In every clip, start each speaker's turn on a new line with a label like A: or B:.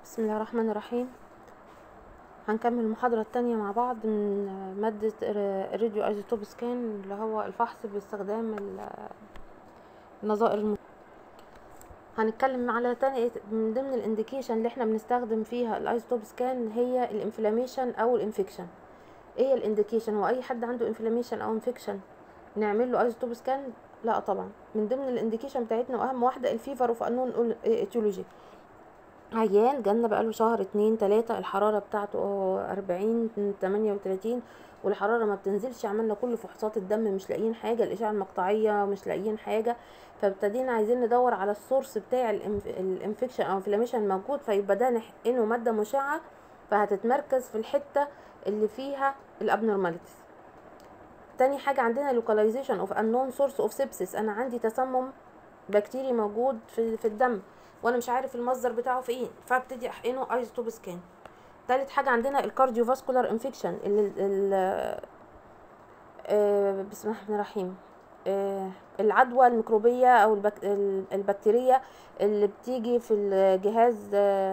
A: بسم الله الرحمن الرحيم. هنكمل المحاضرة التانية مع بعض من مادة الراديو ايزوتوب سكان اللي هو الفحص باستخدام النظائر هنتكلم على تاني من ضمن الانديكيشن اللي احنا بنستخدم فيها الايزوتوب سكان هي الانفلاميشن او الانفكشن. ايه الانديكيشن؟ هو اي حد عنده انفلاميشن او انفكشن نعمل له ايزوتوب سكان؟ لا طبعا. من ضمن الانديكيشن بتاعتنا واهم واحدة الفيفر اوف انون ايتيولوجي. عيان جالنا بقاله شهر 2 3 الحرارة بتاعته 40 38 والحرارة ما بتنزلش، عملنا كل فحوصات الدم مش لاقيين حاجة، الاشعة المقطعية مش لاقيين حاجة، فابتدينا عايزين ندور على السورس بتاع الانفكشن او انفلاميشن الموجود، فيبقى ده نحقنه مادة مشعة فهتتمركز في الحتة اللي فيها الابنورماليتيز. تاني حاجة عندنا localization of unknown source of sepsis. انا عندي تسمم بكتيري موجود في الدم وانا مش عارف المصدر بتاعه في ايه، فابتدي احقنه ايزوتوب سكان. تالت حاجه عندنا الكارديوفاسكولار انفكشن بسم الله الرحمن الرحيم. العدوى الميكروبيه او البكتيريه اللي بتيجي في الجهاز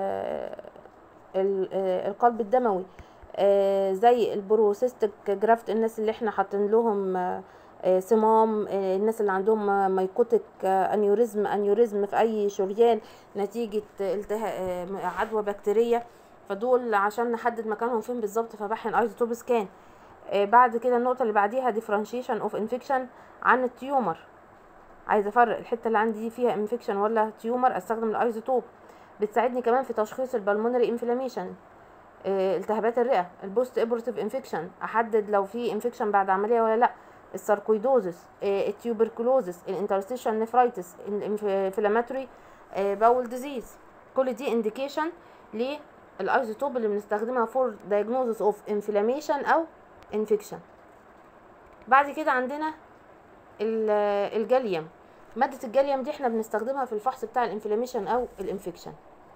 A: القلب الدموي، زي البروسيستيك جرافت، الناس اللي احنا حاطين لهم صمام، الناس اللي عندهم مايكوتيك انيوريزم في اي شريان نتيجة عدوى بكتيرية، فدول عشان نحدد مكانهم فين بالظبط فبحن ايزوتوب سكان. بعد كده النقطة اللي بعديها differentiation of infection عن التيومر. عايزة افرق الحتة اللي عندي دي فيها انفكشن ولا تيومر، استخدم الايزوتوب. بتساعدني كمان في تشخيص البلمونري انفلاميشن، التهابات الرئة، البوست ابورتيف انفكشن، احدد لو في انفكشن بعد عملية ولا لا، الساركويدوزس، التيوبركلوزس، الانترستيشن نفرايتس، الانفلاماتوري باول ديزيز. كل دي انديكيشن للايزوتوب اللي بنستخدمها فور diagnosis اوف انفلاميشن او انفكشن. بعد كده عندنا الجاليوم. مادة الجاليوم دي احنا بنستخدمها في الفحص بتاع الانفلاميشن او الانفكشن.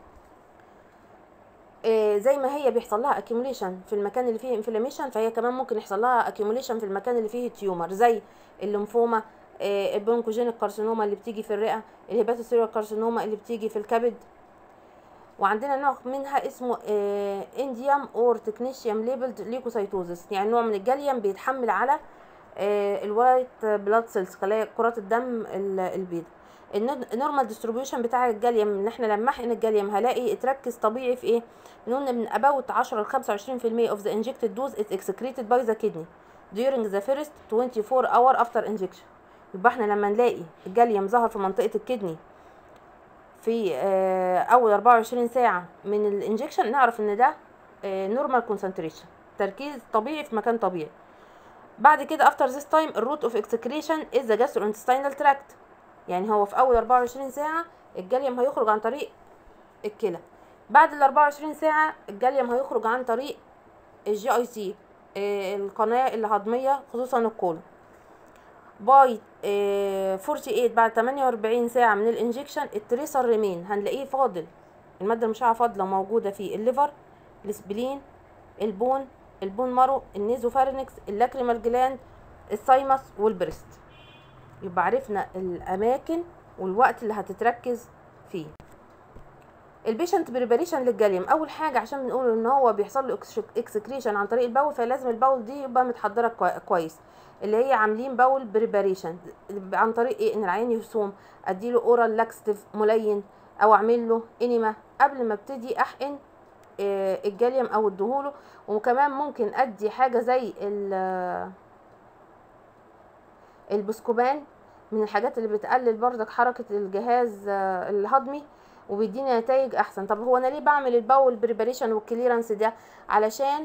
A: زي ما هي بيحصل لها اكيوميليشن في المكان اللي فيه انفلاميشن، فهي كمان ممكن يحصل لها اكيوميليشن في المكان اللي فيه تيومر، زي الليمفوما، البرونكوجينيك كارسينوما اللي بتيجي في الرئه، الهيباتوسيلولار كارسينوما اللي بتيجي في الكبد. وعندنا نوع منها اسمه انديوم اور تكنيشيوم ليبلد ليكوسايتوزس، يعني نوع من الجاليوم بيتحمل على الوايت بلاد سيلز، خلايا كرات الدم البيضاء. النورمال ديستريبيوشن بتاع الجاليوم ان احنا لما احقن الجاليوم هلاقي اتركز طبيعي في ايه؟ بنقول من about 10 ل 25% of the injected dose is excreted by the kidney during the first 24 hour after injection. يبقى احنا لما نلاقي الجاليوم ظهر في منطقة الكدني في اول 24 ساعة من الانجكشن نعرف ان ده نورمال كونسنتريشن، تركيز طبيعي في مكان طبيعي. بعد كده after this time الروت اوف اكسكريشن is the gastrointestinal tract، يعني هو في اول 24 ساعة الجاليوم هيخرج عن طريق الكلى. بعد ال 24 ساعة الجاليوم هيخرج عن طريق الجي اي سي، القناة الهضمية خصوصا الكولون. باي 48 بعد 48 ساعة من الانجكشن التريسر ريمين هنلاقيه فاضل، المادة المشعة فاضلة موجودة في الليفر، السبلين، البون مارو، النيزوفارينكس، اللاكريمال جلاند، الثايمس والبريست. يبقى عرفنا الاماكن والوقت اللي هتتركز فيه. البيشنت بريباريشن للجاليوم، اول حاجه عشان بنقول ان هو بيحصل له اكسكريشن عن طريق البول، فلازم البول دي يبقى متحضره كويس، اللي هي عاملين بول بريباريشن عن طريق ايه؟ ان العيان يصوم، اديله اورال لاكستيف ملين او اعمل له انيما قبل ما ابتدي احقن الجاليوم او اديهوله. وكمان ممكن ادي حاجه زي البسكوبان، من الحاجات اللي بتقلل بردك حركه الجهاز الهضمي وبيديني نتائج احسن. طب هو انا ليه بعمل الباول بريباريشن والكليرنس ده؟ علشان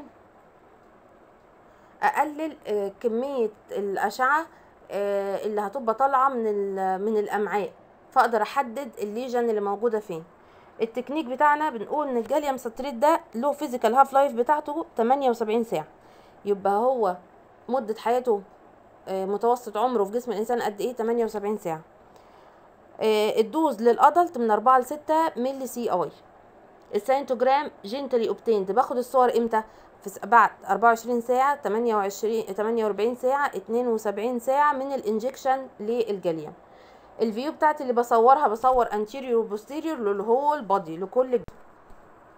A: اقلل كميه الاشعه اللي هتبقى طالعه من الامعاء، فاقدر احدد الليجن اللي موجوده فين. التكنيك بتاعنا بنقول ان الجاليوم ستريت ده له فيزيكال هاف لايف بتاعته 78 ساعه، يبقى هو مده حياته متوسط عمره في جسم الانسان قد ايه؟ 78 ساعه. الدوز للادلت من 4 ل 6 ملي سي اي. السينتوجرام جنتلي اوبتيند باخد الصور امتى؟ بعد 24 ساعه، 48 ساعه، 72 ساعه من الانجكشن للجاليوم. الفيو بتاعتي اللي بصورها بصور انتيريور وبوستيريور للهول بودي، لكل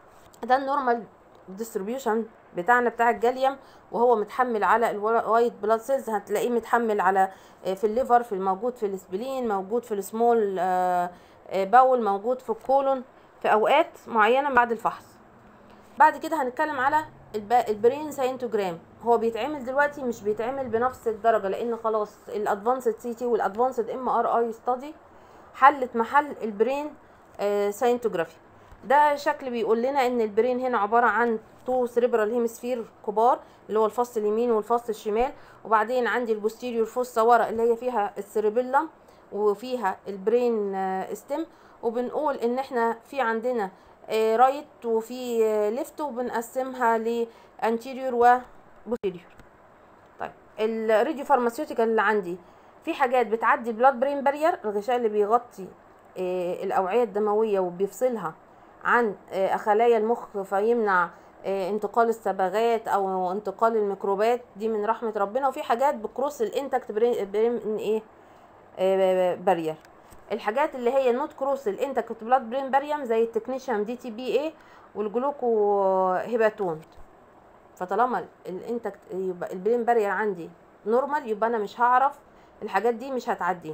A: ده النورمال ديستريبيوشن بتاعنا بتاع الجاليوم، وهو متحمل على الوايت بلاد سيلز. هتلاقيه متحمل على في الليفر، في الموجود في الاسبلين، موجود في السمول باول، موجود في الكولون في اوقات معينه بعد الفحص. بعد كده هنتكلم على البرين ساينتوجرام. هو بيتعمل دلوقتي مش بيتعمل بنفس الدرجه، لان خلاص الادفانسد سي تي والادفانسد ام ار اي ستادي حلت محل البرين ساينتوجرافي. ده شكل بيقول لنا ان البرين هنا عباره عن تو سيريبرال هيمسفير كبار، اللي هو الفص اليمين والفص الشمال، وبعدين عندي البوستيريور فوسا ورا اللي هي فيها السيريبيلم وفيها البرين ستيم. وبنقول ان احنا في عندنا رايت وفي ليفت، وبنقسمها لانتيريور وبوستيريور. طيب الراديو فارماسيوتيكال اللي عندي في حاجات بتعدي بلاد برين بارير، الغشاء اللي بيغطي الاوعيه الدمويه وبيفصلها عن خلايا المخ، فيمنع انتقال الصبغات او انتقال الميكروبات، دي من رحمه ربنا. وفي حاجات بكروس الانتكت برين ايه بارير. الحاجات اللي هي نوت كروس الانتكت بلاد برين بارير زي التكنيشيوم دي تي بي اي والجلوكو هيباتون. فطالما الانتكت يبقى البرين بارير عندي نورمال، يبقى انا مش هعرف الحاجات دي، مش هتعدي.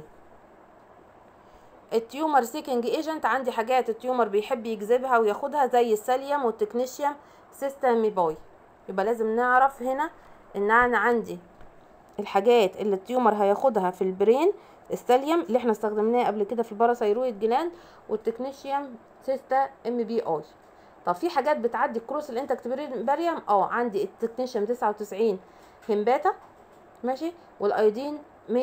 A: التيومر سيكنج ايجنت عندي حاجات التيومر بيحب يجذبها وياخدها زي الساليوم والتكنيشيوم سيستاميباي. يبقى لازم نعرف هنا ان انا عندي الحاجات اللي التيومر هياخدها في البرين: الساليوم اللي احنا استخدمناه قبل كده في الباراثايرويد جلاند، والتكنيشيوم سيستا ام بي اي. طب في حاجات بتعدي كروس الانتكت باريوم، عندي التكنيشيوم 99 همباتا ماشي، والايودين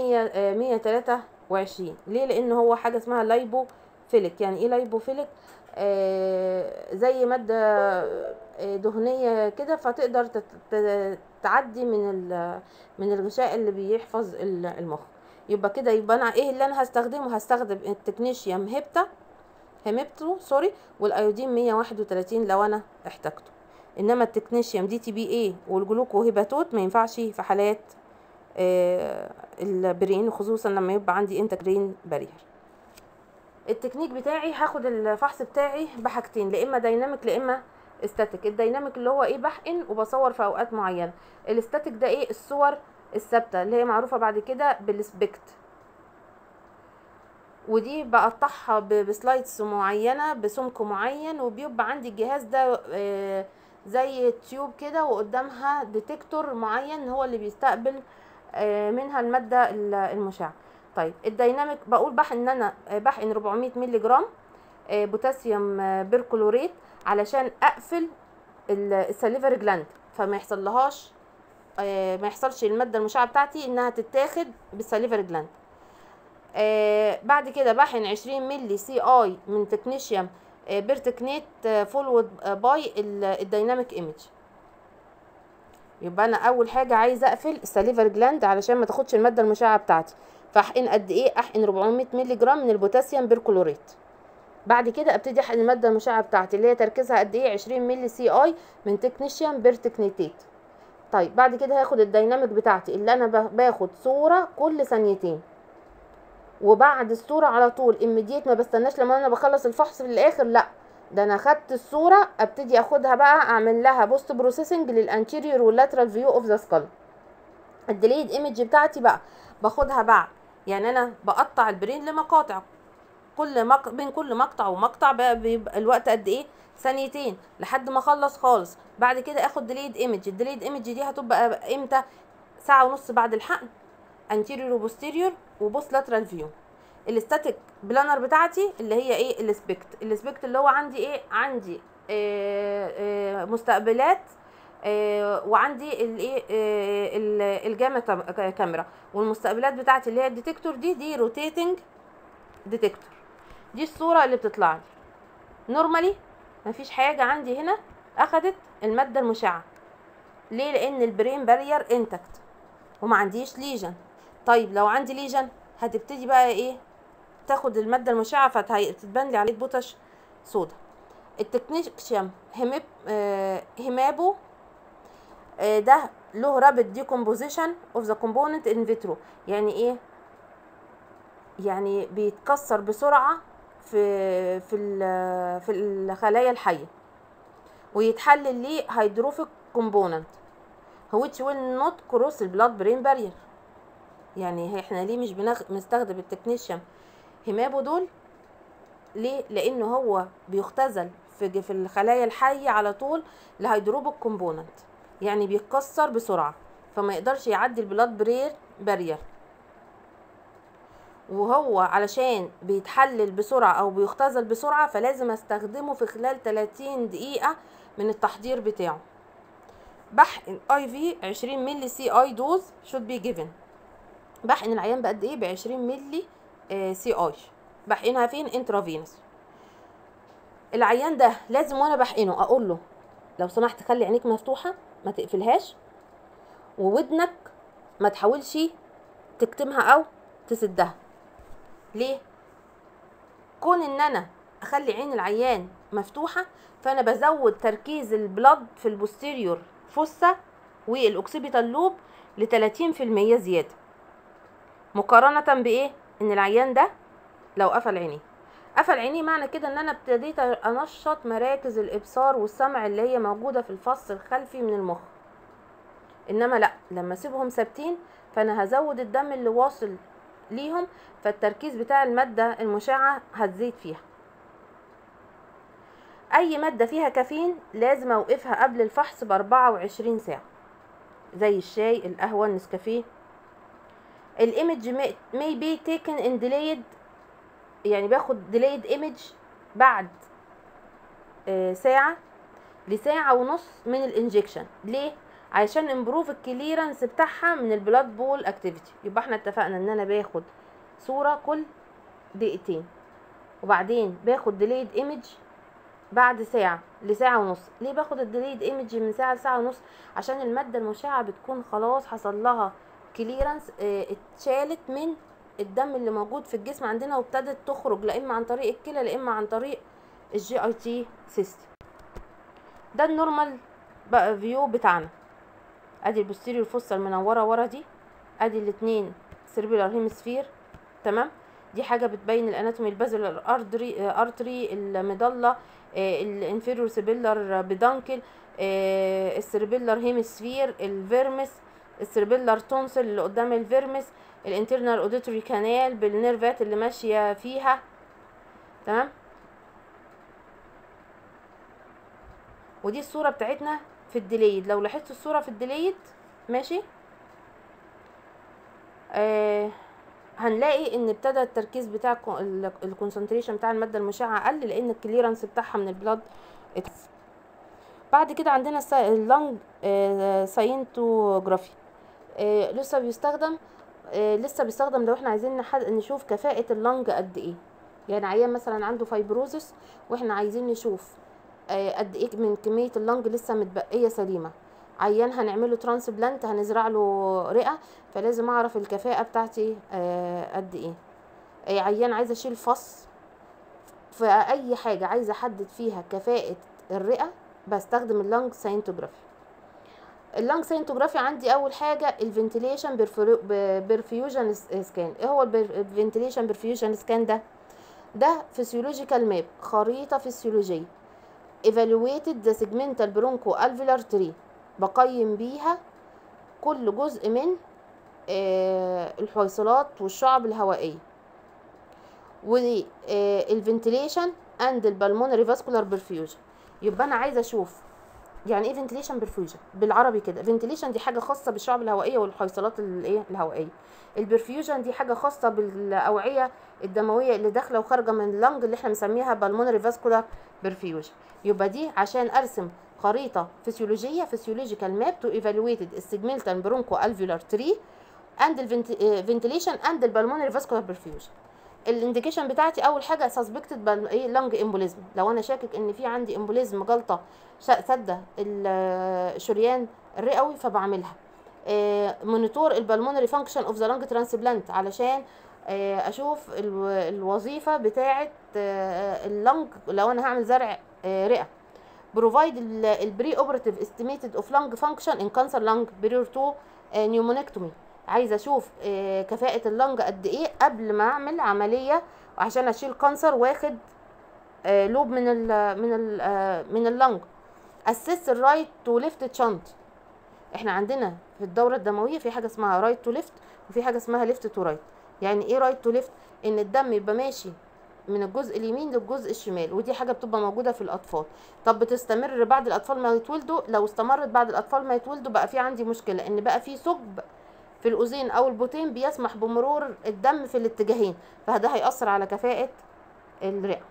A: 123. ليه؟ لان هو حاجه اسمها لايبوفيليك. يعني ايه لايبوفيليك؟ زي ماده دهنيه كده، فتقدر تعدي من الغشاء اللي بيحفظ المخ. يبقى كده يبقى انا ايه اللي انا هستخدمه؟ هستخدم التكنيشيوم هيمبتو والايودين 131 لو انا احتاجته. انما التكنيشيوم دي تي بي اي والجلوكو هيباتوت ما ينفعش في حالات البرين، خصوصا لما يبقى عندي انتجرين بارير. التكنيك بتاعي هاخد الفحص بتاعي بحاجتين، لا اما دايناميك لا اما استاتيك. الدايناميك اللي هو ايه؟ بحقن وبصور في اوقات معينه. الاستاتيك ده ايه؟ الصور الثابته اللي هي معروفه بعد كده بالسبكت، ودي بقطعها بسلايدز معينه بسمك معين، وبيبقى عندي الجهاز ده زي تيوب كده، وقدامها ديتكتور معين هو اللي بيستقبل منها الماده المشعه. طيب الديناميك بقول ان انا بحقن 400 مللي جرام بوتاسيوم بيركلوريت علشان اقفل السليفري جلاند، فما يحصلهاش ما يحصلش الماده المشعه بتاعتي انها تتاخد بالسليفري جلاند. بعد كده بحقن 20 مللي سي اي من تكنيشيوم بيرتكنيت فولود باي الديناميك ايمج. يبقى انا اول حاجه عايزه اقفل السليفري جلاند علشان ما تاخدش الماده المشعه بتاعتي، فاحقن قد ايه؟ احقن 400 مللي جرام من البوتاسيوم بيركلوريت. بعد كده ابتدي احقن الماده المشعه بتاعتي اللي هي تركيزها قد ايه؟ 20 مللي سي اي من تكنيشيوم بيرتكنيتيت. طيب بعد كده هاخد الديناميك بتاعتي اللي انا باخد صوره كل ثانيتين، وبعد الصوره على طول اميديت، ما بستناش لما انا بخلص الفحص في الاخر، لا ده انا خدت الصوره ابتدي اخدها بقى اعمل لها بوست بروسيسنج للانتيريور واللاترال فيو اوف ذا سكال. الديليد ايمج بتاعتي بقى باخدها بعد، يعني انا بقطع البرين لمقاطع، بين كل مقطع ومقطع بيبقى الوقت قد ايه؟ ثانيتين لحد ما اخلص خالص. بعد كده اخد ديليد ايمج. الديليد ايمج دي هتبقى امتى؟ ساعه ونص بعد الحقن، انتيريور وبوستيريور وبوست لاترال فيو. الاستاتيك بلانر بتاعتي اللي هي ايه؟ السبكت اللي هو عندي ايه؟ عندي مستقبلات وعندي الايه الجاما كاميرا، والمستقبلات بتاعتي اللي هي الديتكتور دي روتيتنج ديتكتور. دي الصوره اللي بتطلع لي نورمالي، مفيش حاجه عندي هنا اخدت الماده المشعه. ليه؟ لان البرين بارير انتكت وما عنديش ليجن. طيب لو عندي ليجن هتبتدي بقى ايه؟ تاخد الماده المشعه فتتبان لي عليه بوتاش صودا. التكنيشيوم هيمابو ده له رابيد ديكومبوزيشن اوف ذا كومبوننت ان فيترو. يعني ايه؟ يعني بيتكسر بسرعه في الخلايا الحيه، ويتحلل ليه هيدروفيك كومبوننت which will not cross البلاد برين بارير. يعني احنا ليه مش بنستخدم التكنيشيوم هيمابو دول؟ ليه؟ لانه هو بيختزل في الخلايا الحيه على طول لهيدروبيك كومبوننت، يعني بيتكسر بسرعه فما يقدرش يعدي البلاد برين بارير، وهو علشان بيتحلل بسرعه او بيختزل بسرعه فلازم استخدمه في خلال 30 دقيقه من التحضير بتاعه. بحقن اي في 20 مللي سي اي دوز should be given. بحقن العيان بقد ايه؟ ب 20 مللي سي اي. بحقنها فين؟ انترافينوس. العيان ده لازم وانا بحقنه اقول له لو سمحت خلي عينيك مفتوحه ما تقفلهاش، وودنك ما تحاولش تكتمها او تسدها. ليه؟ كون ان انا اخلي عين العيان مفتوحه فانا بزود تركيز البلد في البوستيريور فوسا والاوكسيبيتال لوب ل 30% زياده، مقارنه بايه؟ ان العيان ده لو قفل عينيه معنى كده ان انا ابتديت انشط مراكز الابصار والسمع اللي هي موجوده في الفص الخلفي من المخ. انما لا، لما اسيبهم ثابتين فانا هزود الدم اللي واصل ليهم، فالتركيز بتاع الماده المشعه هتزيد فيها. اي ماده فيها كافيين لازم اوقفها قبل الفحص ب 24 ساعه، زي الشاي، القهوه، النسكافيه. الايمج may be taken in delayed، يعني باخد delayed image بعد ساعة لساعة ونص من الانجكشن. ليه؟ عشان امبروف الكليرنس بتاعها من البلاد بول اكتيفيتي. يبقى احنا اتفقنا ان انا باخد صورة كل دقيقتين، وبعدين باخد delayed image بعد ساعة لساعة ونص. ليه باخد الديليد ايمج من ساعة لساعة ونص؟ عشان المادة المشعة بتكون خلاص حصل لها كليرنس، اتشالت من الدم اللي موجود في الجسم عندنا وابتدت تخرج، لا اما عن طريق الكلى لا اما عن طريق الجي اي تي سيستم. ده النورمال بقى فيو بتاعنا. ادي البوستيريور فوسا المنوره ورا دي، ادي الاتنين سيربيلار هيمسفير، تمام. دي حاجه بتبين الاناتومي، البازلر ارتري، المضله، الانفيريور سيربيلار بدانكل، السيربيلار هيمسفير، الفيرمس، السيربيلار تونسل اللي قدام الفيرمس، الانترنال اوديتوري كانال بالنيرفات اللي ماشيه فيها، تمام. ودي الصوره بتاعتنا في الديليد. لو لاحظتوا الصوره في الديليد ماشي، هنلاقي ان ابتدى التركيز بتاع الكونسنتريشن بتاع الماده المشعه قل، لان الكليرنس بتاعها من البلاد. بعد كده عندنا اللنج ساينتوجرافي، لسه بيستخدم لو احنا عايزين نشوف كفاءه اللنج قد ايه. يعني عيان مثلا عنده فايبروزس واحنا عايزين نشوف قد ايه من كميه اللنج لسه متبقيه سليمه. عيان هنعمله ترانسبلانت، هنزرع له رئه، فلازم اعرف الكفاءه بتاعتي قد ايه. عيان عايزه اشيل فص، فاي حاجه عايزه احدد فيها كفاءه الرئه بستخدم اللنج ساينتوجرافي. اللنج ساينتوجرافي عندي اول حاجه الفنتيليشن برفيوجن سكان. ايه هو الفنتيليشن برفيوجن سكان؟ ده فيسيولوجيكال ماب، خريطه فسيولوجيه. evaluated the segmental bronchoalveolar tree، بقيم بيها كل جزء من الحويصلات والشعب الهوائيه. والفنتيليشن اند البلمونري فاسكولار برفيوجن. يبقى انا عايزه اشوف يعني ايه فنتيليشن برفيوجن بالعربي كده. فنتيليشن دي حاجه خاصه بالشعب الهوائيه والحويصلات الهوائيه. البرفيوجن دي حاجه خاصه بالاوعيه الدمويه اللي داخله وخارجه من اللنج اللي احنا بنسميها بالمونري فاسكولار برفيوجن. يبقى دي عشان ارسم خريطه فسيولوجيه، فسيولوجيكال ماب تو ايفالويتد السيجمنتال برونكو الفيولار تري اند الفنتيليشن اند البالمونري فاسكولار برفيوجن. الانديكيشن بتاعتي اول حاجه سسبكتد لانج امبوليزم، لو انا شاكك ان في عندي امبوليزم، جلطه سده الشريان الرئوي فبعملها. مونيتور البلمونري فانكشن اوف ذا لانج ترانسبلانت علشان اشوف الوظيفه بتاعه اللنج لو انا هعمل زرع رئه. بروفايد البري اوبراتيف استيميتد اوف لانج فانكشن ان كانسر لانج بريور تو نيومونكتومي. عايزه اشوف كفاءه اللنج قد ايه قبل ما اعمل عمليه عشان اشيل كانسر واخد لوب من اللنج. اسس الرايت تو ليفت تشانت. احنا عندنا في الدوره الدمويه في حاجه اسمها رايت تو ليفت وفي حاجه اسمها ليفت تو رايت. يعني ايه رايت تو ليفت؟ ان الدم يبقى ماشي من الجزء اليمين للجزء الشمال، ودي حاجه بتبقى موجوده في الاطفال. طب بتستمر بعد الاطفال ما يتولدوا؟ لو استمرت بعد الاطفال ما يتولدوا بقى في عندي مشكله، ان بقى في ثقب في الاذين او البطين بيسمح بمرور الدم في الاتجاهين، فده هيأثر على كفاءه الرئه.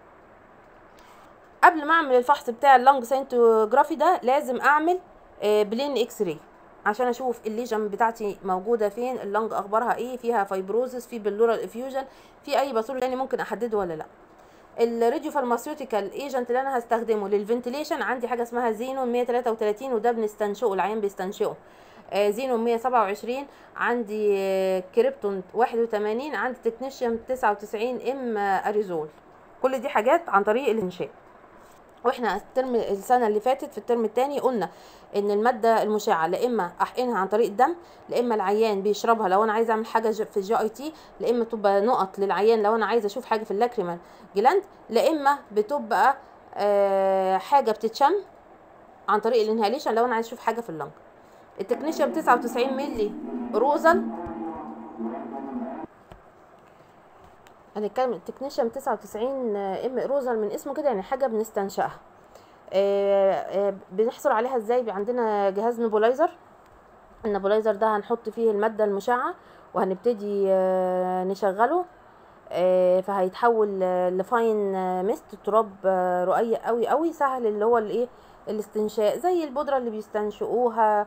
A: قبل ما اعمل الفحص بتاع اللنج سينتوجرافي ده لازم اعمل بلين اكس راي عشان اشوف الليجن بتاعتي موجوده فين، اللنج اخبارها ايه، فيها فايبروزس، في بلورال افيوجن، في اي باثولوجي تاني ممكن احدده ولا لا. الراديو فارماسيوتيكال ايجنت اللي انا هستخدمه للفنتيليشن عندي حاجه اسمها زينون 133 وده بنستنشقه، العيان بيستنشقه. زينون 127 عندي، كريبتون 81 عندي، تكنيشيوم 99 ام اريزول. كل دي حاجات عن طريق الانشاء. واحنا السنه اللي فاتت في الترم الثاني قلنا ان الماده المشعه لا اما احقنها عن طريق الدم، لا اما العيان بيشربها لو انا عايزه اعمل حاجه في الجي اي تي، لا اما تبقى نقط للعيان لو انا عايزه اشوف حاجه في اللاكريمال جلاند، لا اما بتبقى حاجه بتتشم عن طريق الانهاليشن لو انا عايزه اشوف حاجه في اللنج. التكنيشيوم 99 مللي روزل، هنتكلم التكنيشيوم 99 ام روزل من اسمه كده يعني حاجه بنستنشقها. بنحصل عليها ازاي؟ عندنا جهاز نبولايزر، النبولايزر ده هنحط فيه الماده المشعه وهنبتدي نشغله، فهيتحول لفاين ميست، تراب رقيق قوي قوي سهل اللي هو الايه الاستنشاق، زي البودره اللي بيستنشقوها،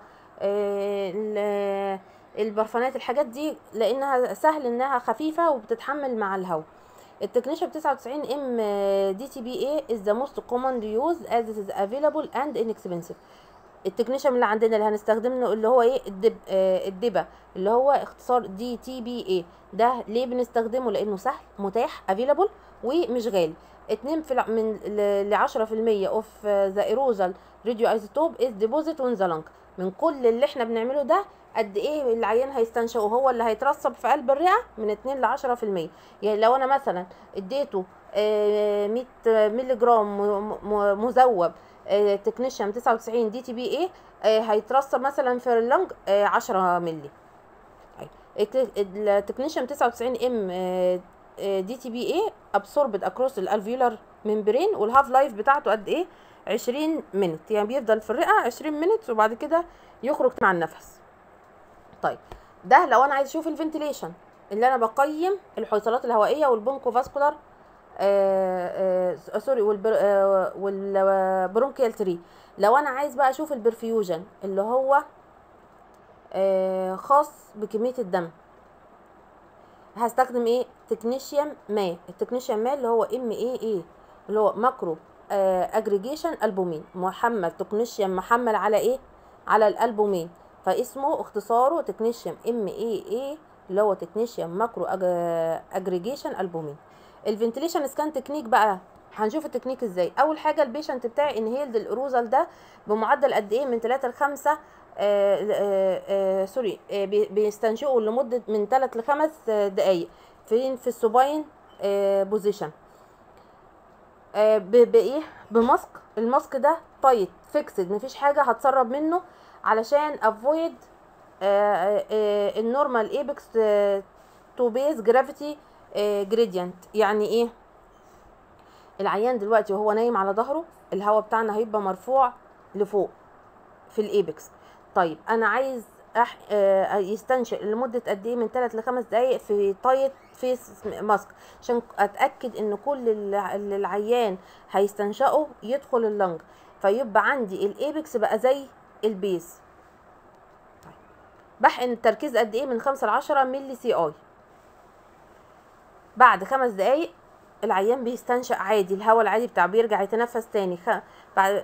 A: البرفانات، الحاجات دي لانها سهل انها خفيفه وبتتحمل مع الهواء. التكنيشيوم 99 ام دي تي بي اي is the most commonly used as it is available and inexpensive. التكنيشيوم اللي عندنا اللي هنستخدمه اللي هو ايه الدبا اللي هو اختصار دي تي بي اي. ده ليه بنستخدمه؟ لانه سهل، متاح، available، ومش غالي. 2 من ل 10% of the aerosol radioisotope is deposited on the lung. من كل اللي احنا بنعمله ده قد ايه العيان هيستنشقه هو اللي هيترسب في قلب الرئه؟ من 2 ل 10%. يعني لو انا مثلا اديته 100 مللي جرام مذوب تكنيشيوم 99 دي تي بي اي هيترسب مثلا في اللنج 10 مللي. التكنيشيوم 99 ام دي تي بي اي ابسوربد اكروس الالفيولار ممبرين، والهاف لايف بتاعته قد ايه؟ 20 مينت، يعني بيفضل في الرئه 20 مينت وبعد كده يخرج مع النفس. طيب ده لو انا عايز اشوف الفنتيليشن اللي انا بقيم الحويصلات الهوائيه والبونكو فاسكولار سوري والبرونكيال تري. لو انا عايز بقى اشوف البرفيوجن اللي هو خاص بكميه الدم، هستخدم ايه؟ تكنيشيوم ما. التكنيشيوم ما اللي هو ام اي اللي هو ماكرو اجريجيشن البومين، تكنيشيوم محمل على ايه؟ على الالبومين، فاسمه اختصاره تكنيشيوم ام اي اللي هو تكنيشيوم ماكرو اجريجيشن البومين. الفنتيليشن سكان تكنيك بقى هنشوف التكنيك ازاي. اول حاجه البيشنت بتاعي انهيلد الاروزال ده بمعدل قد ايه؟ من 3 ل 5 سوري بيستنشقوا لمده من 3 ل 5 دقائق فين؟ في السوباين بوزيشن. بايه؟ بماسك. الماسك ده تايت فيكسد، مفيش حاجه هتسرب منه علشان افويد النورمال ايبكس تو بيز جرافيتي جريدينت. يعني ايه؟ العيان دلوقتي وهو نايم على ظهره الهواء بتاعنا هيبقى مرفوع لفوق في الايبكس. طيب انا عايز يستنشق لمده قد ايه؟ من 3 ل 5 دقائق في تايت فيس ماسك عشان اتاكد ان كل اللي العيان هيستنشقه يدخل اللنج، فيبقى عندي الايبكس بقى زي البيز. طيب بحقن التركيز قد ايه؟ من 5 ل 10 مللي سي اي. بعد 5 دقائق العيان بيستنشق عادي، الهواء العادي بتاعه بيرجع يتنفس تاني. بعد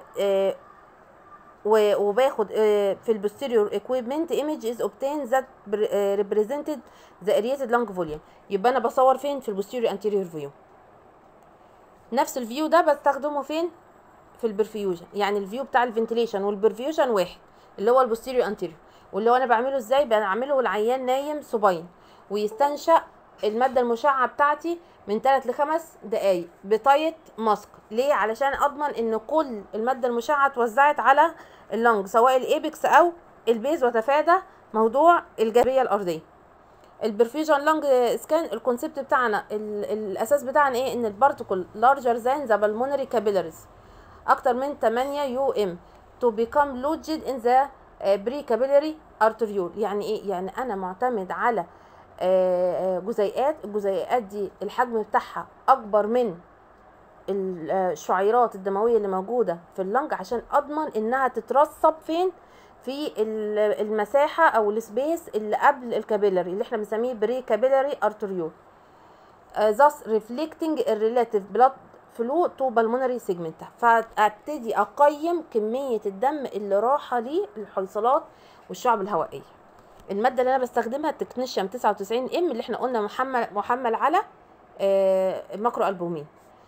A: وباخد في البوستيريور equipment image is obtained that represented the aerated lung volume. يبقى انا بصور فين؟ في البوستيريور anterior view. نفس الفيو ده بستخدمه فين؟ في البرفيوجن. يعني الفيو بتاع الفنتيليشن والبرفيوجن واحد اللي هو البوستيريور anterior. واللي هو انا بعمله ازاي؟ بعمله والعيان نايم صباين ويستنشق الماده المشعه بتاعتي من 3 ل5 دقايق بتايت ماسك. ليه؟ علشان اضمن ان كل الماده المشعه اتوزعت على اللنج سواء الايبكس او البيز، وتفادى موضوع الجاذبيه الارضيه. البرفيوجن لانج سكان الكونسيبت بتاعنا الاساس بتاعنا ايه؟ ان البارتيكل لارجر ذان ذا بالمونري كابيلاريز، اكتر من 8 يو ام تو بيكام لوجد ان ذا بري كابيلاري ارتريول. يعني ايه؟ يعني انا معتمد على الجزيئات دي الحجم بتاعها اكبر من الشعيرات الدمويه اللي موجوده في اللنج، عشان اضمن انها تترسب فين؟ في المساحه او السبيس اللي قبل الكابيلاري اللي احنا بنسميه بري كابيلاري ارتريول. thus reflecting a relative blood flow to pulmonary segment. فابتدي اقيم كميه الدم اللي راحه للحيصلات والشعب الهوائيه. الماده اللي انا بستخدمها التكنيشيوم 99 ام اللي احنا قلنا محمل على ماكرو البومين.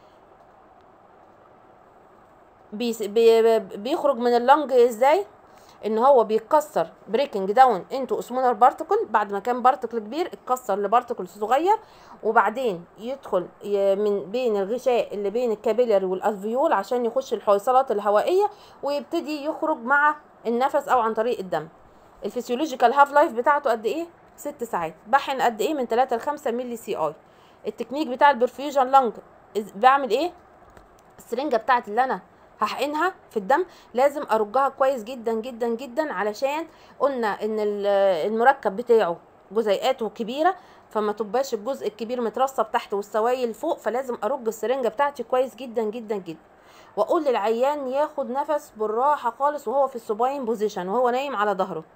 A: بيخرج من اللنج ازاي؟ ان هو بيتكسر بريكنج داون انتو سمولر بارتكل، بعد ما كان بارتكل كبير اتكسر لبارتكل صغير، وبعدين يدخل من بين الغشاء اللي بين الكابيلاري والالفيول عشان يخش الحويصلات الهوائيه، ويبتدي يخرج مع النفس او عن طريق الدم. الفسيولوجيكال هاف لايف بتاعته قد ايه؟ 6 ساعات. بحن قد ايه؟ من 3 ل 5 مللي سي اي. التكنيك بتاع البرفيوجن لانج بعمل ايه؟ السرنجه بتاعت اللي انا هحقنها في الدم لازم ارجها كويس جدا جدا جدا، علشان قلنا ان المركب بتاعه جزيئاته كبيره، فما تبقاش الجزء الكبير مترسب تحت والسوائل فوق، فلازم ارج السرنجه بتاعتي كويس جدا جدا جدا. واقول للعيان ياخد نفس بالراحه خالص وهو في السوباين بوزيشن وهو نايم على ظهره،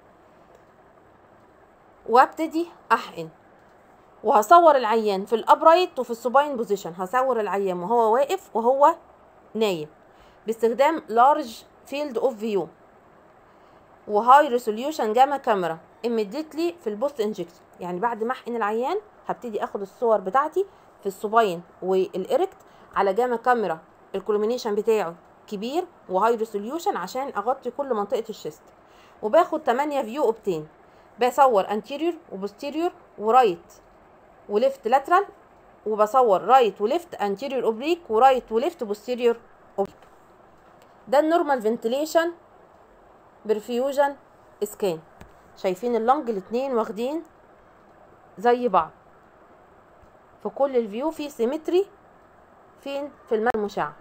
A: وابتدي احقن. وهصور العيان في الابرايت وفي السوباين بوزيشن، هصور العيان وهو واقف وهو نايم باستخدام لارج فيلد اوف فيو وهاي ريزوليوشن جاما كاميرا immediately في البوست انجكشن. يعني بعد ما احقن العيان هبتدي اخد الصور بتاعتي في السوباين والاريكت على جاما كاميرا، الكولومينيشن بتاعه كبير وهاي ريزوليوشن عشان اغطي كل منطقه الشيست. وباخد 8 فيو اوبتين، بصور انتيريور وبوستيريور ورايت وليفت لاترال، وبصور رايت وليفت انتيريور اوبليك ورايت وليفت بوستيريور اوبليك. ده النورمال فنتيليشن برفيوجن اسكان. شايفين اللنج الاتنين واخدين زي بعض في كل الفيو، في سيمتري فين؟ في الماء المشع.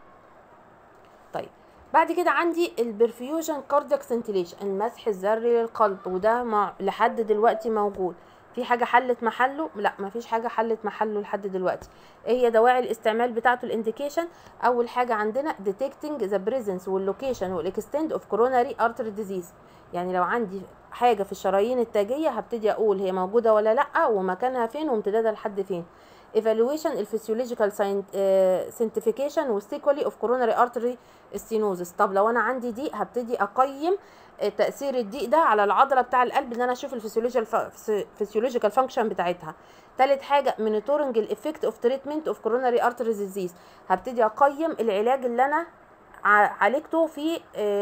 A: طيب بعد كده عندي البرفيوجن كاردياك سنتيليشن، المسح الذري للقلب، وده لحد دلوقتي موجود. في حاجه حلت محله؟ لا، مفيش حاجه حلت محله لحد دلوقتي. ايه هي دواعي الاستعمال بتاعته؟ الانديكيشن اول حاجه عندنا detecting the presence واللوكيشن والاكستند اوف coronary artery disease. يعني لو عندي حاجه في الشرايين التاجيه هبتدي اقول هي موجوده ولا لا، ومكانها فين، وامتدادها لحد فين. evaluation الفسيولوجيكال ساينتيفيكيشن والسيكولي اوف coronary artery stenosis. طب لو انا عندي ضيق هبتدي اقيم تاثير الضيق ده على العضله بتاع القلب، ان انا اشوف الفسيولوجيكال فانكشن بتاعتها. تالت حاجه مونيتورنج الافكت اوف تريتمنت اوف كوروناري ارتري ديزيز، هبتدي اقيم العلاج اللي انا عالجته في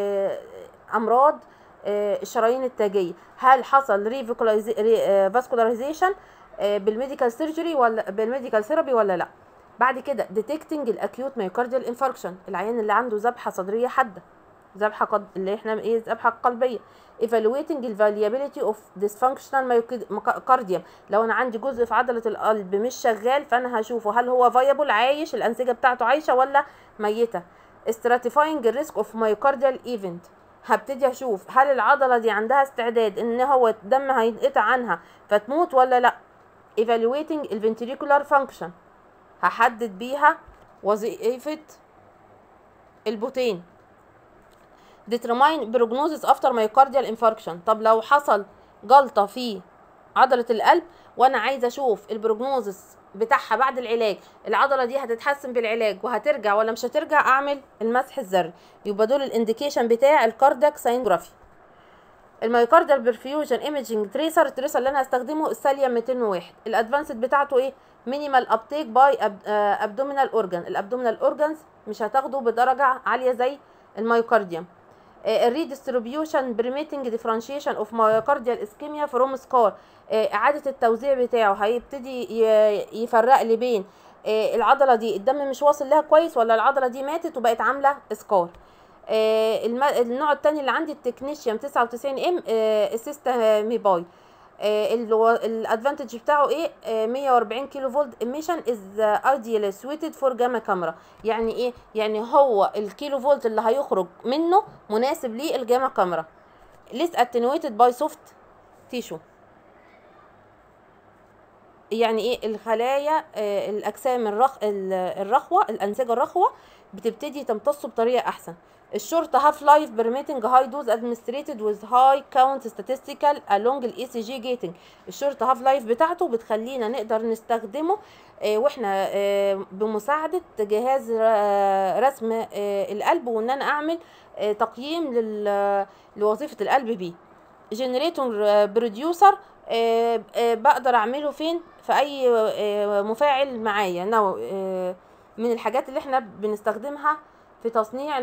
A: امراض الشرايين التاجيه، هل حصل فاسكولاريزيشن بالميديكال سيرجري ولا بالميديكال ثيرابي ولا لا. بعد كده ديتكتنج الاكيوت مايوكارديال انفاركشن، العيان اللي عنده ذبحه صدريه حاده، اللي احنا ايه، ذبحه قلبيه. evaluating الفاليابيليتي اوف dysfunctional myocardium، لو انا عندي جزء في عضله القلب مش شغال فانا هشوفه هل هو فايبل عايش، الانسجه بتاعته عايشه ولا ميته. stratifying الريسك اوف myocardial event، هبتدي اشوف هل العضله دي عندها استعداد ان هو الدم هينقطع عنها فتموت ولا لا. evaluating الفنتريكولار فانكشن، هحدد بيها وظيفه البطين. determine prognosis after myocardial infarction، طب لو حصل جلطه في عضله القلب وانا عايزه اشوف البروجنوزس بتاعها بعد العلاج، العضله دي هتتحسن بالعلاج وهترجع ولا مش هترجع، اعمل المسح الذري. يبقى دول الانديكيشن بتاع الكاردياك ساينوجرافي. المايوكارديال برفيوجن ايميجنج تريسر، التريسر اللي انا هستخدمه الساليوم 201. الادفانسد بتاعته ايه؟ مينيمال ابتيك باي ابدومينال اورجان، الابدومينال اورجانز مش هتاخده بدرجه عاليه زي المايوكارديوم. الريديستريبيوشن بريميتنج ديفرنشيشن اوف مايوكارديال اسكيميا فروم سكار، اعاده التوزيع بتاعه هيبتدي يفرق لي بين العضله دي الدم مش واصل لها كويس ولا العضله دي ماتت وبقت عامله سكار. النوع الثاني اللي عندي التكنيشيوم 99 ام سيستاميباي، الادفانتج بتاعه ايه؟ 140 كيلو فولت ايميشن از ايديال سويتد فور جاما كاميرا. يعني ايه؟ يعني هو الكيلو فولت اللي هيخرج منه مناسب للجاما كاميرا. ليس اتنويتد باي سوفت تيشو، يعني ايه؟ الخلايا الاجسام الرخوه، الانسجه الرخوه بتبتدي تمتصه بطريقه احسن. الشورت هاف لايف برميتنج هاي دوز ادمنستريتد وذ هاي كاونت statistical along الاي سي جي جيتنج. الشورت هاف لايف بتاعته بتخلينا نقدر نستخدمه واحنا بمساعده جهاز رسم القلب، وان انا اعمل تقييم لوظيفه القلب بيه. جنريتور بروديوسر بقدر اعمله فين؟ في اي مفاعل معايا، نوع من الحاجات اللي احنا بنستخدمها في تصنيع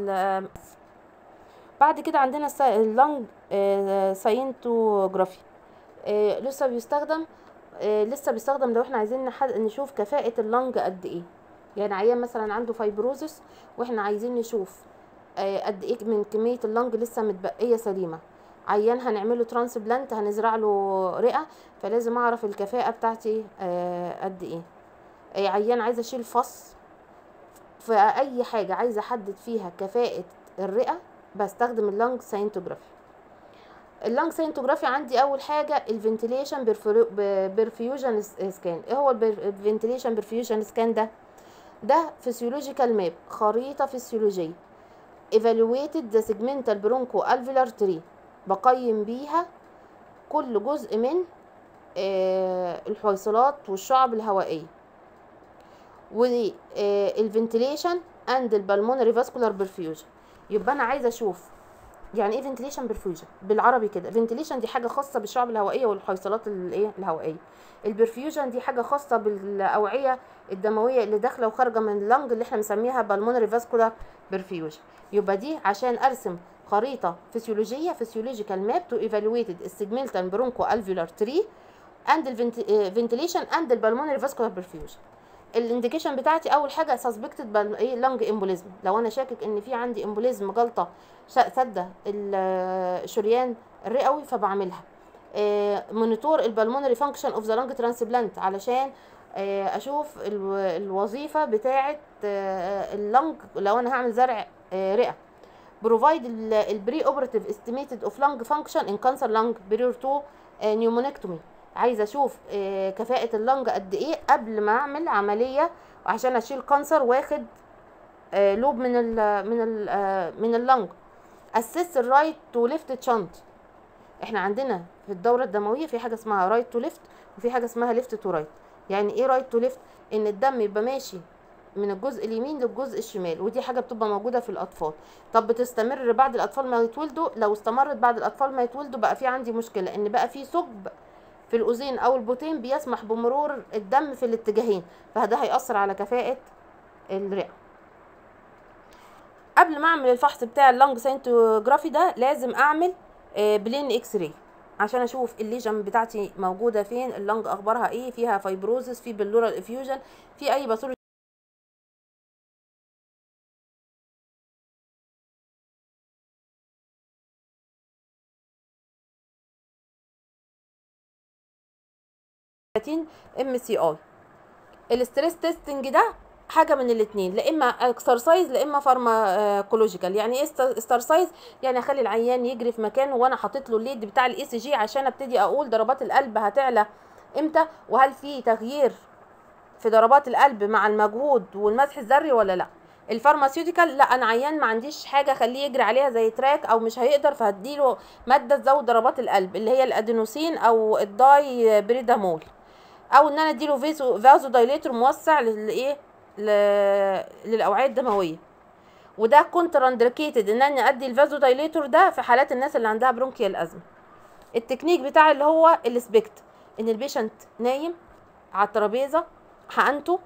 A: بعد كده عندنا اللنج ساينتوجرافي. لسه بيستخدم لو احنا عايزين نشوف كفاءة اللنج قد ايه. يعني عيان مثلا عنده فايبروزس واحنا عايزين نشوف قد ايه من كمية اللنج لسه متبقية سليمة. عيان هنعمله ترانسبلانت، هنزرع له رئة، فلازم اعرف الكفاءة بتاعتي قد ايه. عيان عايزة اشيل فص، فاي حاجة عايزة احدد فيها كفاءة الرئة بستخدم اللنج ساينتوجرافي. اللنج ساينتوجرافي عندي اول حاجة الفنتيليشن برفيوجن سكان. ايه هو الفنتيليشن برفيوجن سكان؟ ده فيسيولوجيكال ماب، خريطة فسيولوجية evaluated the segmental bronchoalveolar tree، بقيم بيها كل جزء من الحويصلات والشعب الهوائية. والفنتيليشن اند البلمونري فاسكولار برفيوجن. يبقى انا عايزه اشوف يعني ايه فنتيليشن برفيوجن بالعربي كده. فنتيليشن دي حاجه خاصه بالشعب الهوائيه والحويصلات الهوائيه. البرفيوجن دي حاجه خاصه بالاوعيه الدمويه اللي داخله وخارجه من اللنج اللي احنا بنسميها بالمونري فاسكولار برفيوجن. يبقى دي عشان ارسم خريطه فسيولوجيه فسيولوجيكال ماب تو ايفالويتد السيجمنتال برونكو الفيولار تري اند الفنتيليشن اند البلمونري فاسكولار برفيوجن. الانديكيشن بتاعتي اول حاجه سسبكتد لانج امبوليزم، لو انا شاكك ان في عندي امبوليزم جلطه سده الشريان الرئوي فبعملها. مونيتور البلمونري فانكشن اوف ذا لانج ترانسبلانت علشان اشوف الوظيفه بتاعه اللنج لو انا هعمل زرع رئه. بروفايد البري اوبراتيف استيميتد اوف لانج فانكشن ان كانسر لانج بريور تو نيومونكتومي. عايزه اشوف كفاءه اللنج قد ايه قبل ما اعمل عمليه عشان اشيل كانسر واخد لوب من اللنج. اسس الرايت تو ليفت تشانت. احنا عندنا في الدوره الدمويه في حاجه اسمها رايت تو ليفت وفي حاجه اسمها ليفت تو رايت. يعني ايه رايت تو ليفت؟ ان الدم يبقى ماشي من الجزء اليمين للجزء الشمال، ودي حاجه بتبقى موجوده في الاطفال. طب بتستمر بعد الاطفال ما يتولدوا؟ لو استمرت بعد الاطفال ما يتولدوا بقى في عندي مشكله، ان بقى في ثقب في الاذين او البطين بيسمح بمرور الدم في الاتجاهين، فده هيأثر على كفاءة الرئة. قبل ما اعمل الفحص بتاع اللنج ساينتوجرافي ده لازم اعمل بلين اكس راي عشان اشوف الليجن بتاعتي موجودة فين، اللنج اخبارها ايه، فيها فايبروزس، في بلورال افيوجن، في اي باثولوجي MCI. الستريس تيستنج ده حاجه من الاثنين، لا اما اكسرسايز لا اما فارماكولوجيكال. يعني ايه اكسرسايز؟ يعني اخلي العيان يجري في مكانه وانا حاطط له الليد بتاع الاي سي جي عشان ابتدي اقول ضربات القلب هتعلى امتى، وهل في تغيير في ضربات القلب مع المجهود والمسح الذري ولا لا. الفارماسيوتيكال لا، انا عيان ما عنديش حاجه اخليه يجري عليها زي تراك او مش هيقدر، فهديله ماده تزود ضربات القلب اللي هي الادينوسين او الداي بريدامول، او ان انا اديله فازو دايليتور موسع للايه للاوعيه الدمويه. وده كونتر اندركيتد ان انا ادي الفازو دايليتور ده في حالات الناس اللي عندها برونكيال ازمه. التكنيك بتاع اللي هو السبكت، ان البيشنت نايم على الترابيزه حقنته،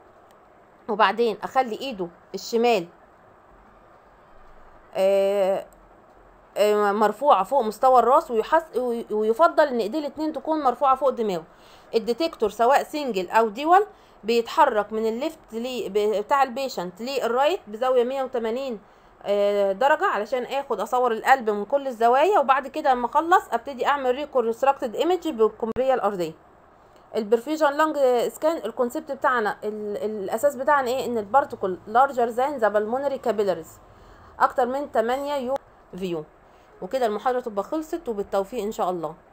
A: وبعدين اخلي ايده الشمال مرفوعه فوق مستوى الراس، ويفضل ان ايديه الاتنين تكون مرفوعه فوق دماغه. الديتكتور سواء سنجل او ديوال بيتحرك من الليفت بتاع البيشنت للرايت بزاويه 180 درجه علشان اصور القلب من كل الزوايا، وبعد كده لما اخلص ابتدي اعمل ريكونستراكتد ايمج بالقمريه الارضيه. البرفيوجن لانج سكان الكونسيبت بتاعنا الاساس بتاعنا ايه؟ ان البارتيكل لارجر ذان ذا بالمونري كابيلاريز، اكتر من 8 يو فيو. وكده المحاضره تبقى خلصت، وبالتوفيق ان شاء الله.